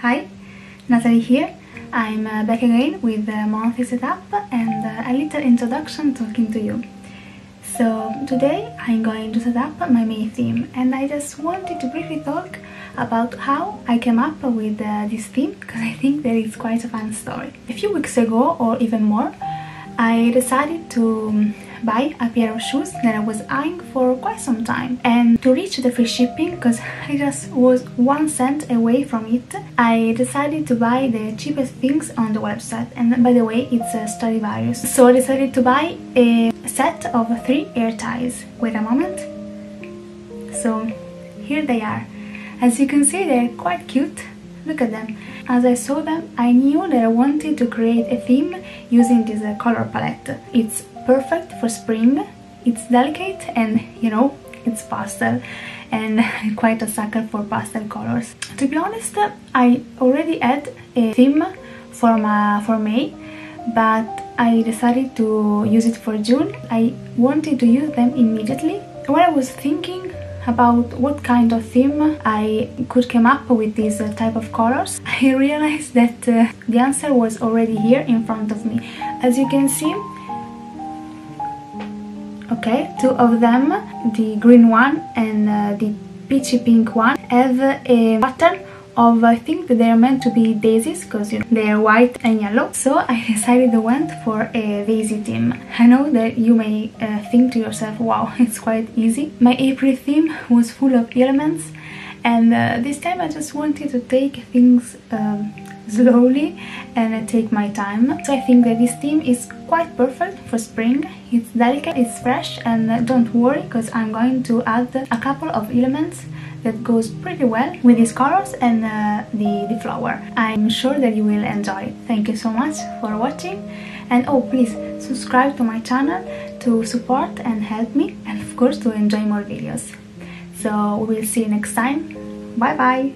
Hi, Natalie here. I'm back again with the monthly setup and a little introduction talking to you. So today I'm going to set up my May theme, and I just wanted to briefly talk about how I came up with this theme, because I think that it's quite a fun story. A few weeks ago, or even more, I decided to buy a pair of shoes that I was eyeing for quite some time, and to reach the free shipping, because I just was 1 cent away from it, I decided to buy the cheapest things on the website. And by the way, it's Stradivarius. So I decided to buy a set of 3 hair ties. Wait a moment. So here they are. As you can see, they're quite cute. Look at them. As I saw them, I knew that I wanted to create a theme using this color palette. It's perfect for spring, it's delicate, and you know, it's pastel, and I'm quite a sucker for pastel colors. To be honest, I already had a theme for May, but I decided to use it for June. I wanted to use them immediately. When I was thinking about what kind of theme I could come up with these type of colors, I realized that the answer was already here in front of me. As you can see, okay, 2 of them, the green one and the peachy pink one, have a pattern of, I think that they are meant to be daisies, because you know, they are white and yellow. So I decided to went for a daisy theme. I know that you may think to yourself, wow, it's quite easy. My April theme was full of elements, and this time I just wanted to take things slowly and take my time. So I think that this theme is quite perfect for spring. It's delicate, it's fresh, and don't worry, because I'm going to add a couple of elements that goes pretty well with these colors and the flower. I'm sure that you will enjoy it. Thank you so much for watching, and oh, please subscribe to my channel to support and help me, and of course to enjoy more videos. So we'll see you next time. Bye bye!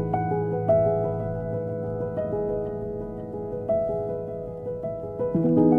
Thank you.